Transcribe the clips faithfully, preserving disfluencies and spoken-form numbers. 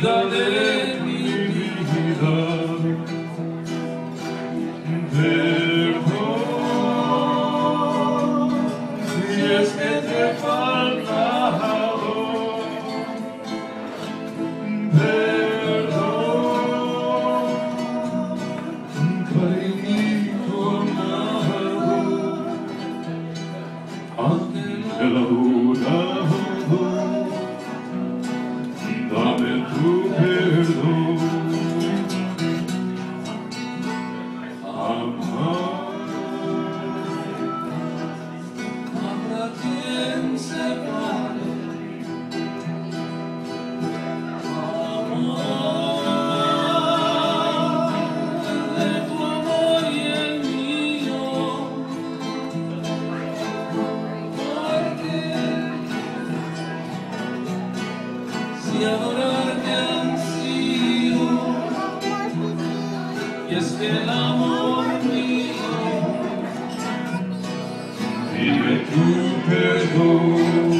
vida de mi vida. Perdón si es que te he faltado. Perdón, cariñito amado, ángel adorado, dame tu perdón. Amar, habrá quien se vale. Amar de tu amor y el mío, porque si adorarte ansío, y es que el amor mío pide tu perdón.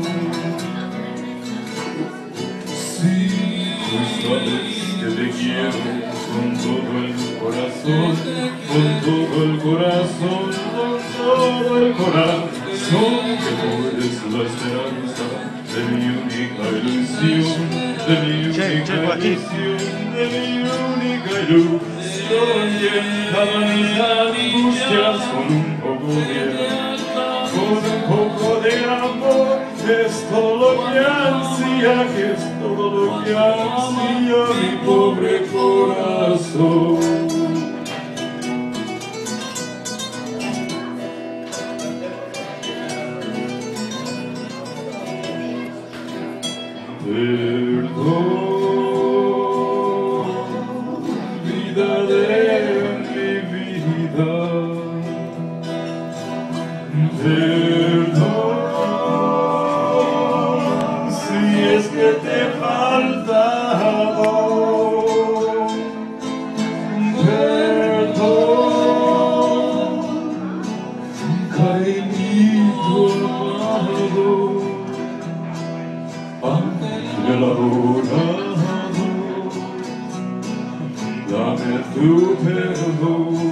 Sí, tú sabes que te quiero con todo el corazón, con todo el corazón, con todo el corazón, que tú eres la esperanza de mi única ilusión, de mi única ilusión, de mi única ilusión. Y en cada mis angustias con un poco de amor, con un poco de amor, que es todo lo que ansía, que es todo lo que ansía mi pobre corazón. Perdón, vida de mi vida. Perdón si es que te he faltado. Perdón, cariñito amado, ángel adorado, dame tu perdón.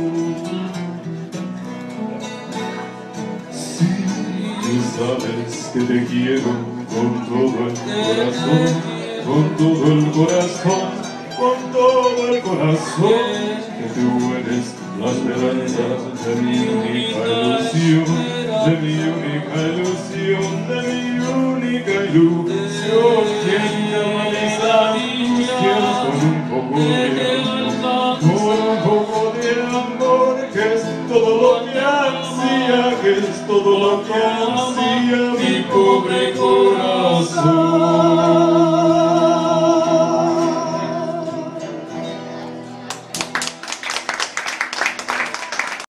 Sí, tú sabes que te quiero con todo el corazón, con todo el corazón, con todo el corazón, que tú eres la esperanza de mi única ilusión, de mi única ilusión, de mi única ilusión, que llama mis angustias con un poco de amor, con un poco de amor, que es todo lo que ansía, que es todo lo que ansía mi pobre corazón.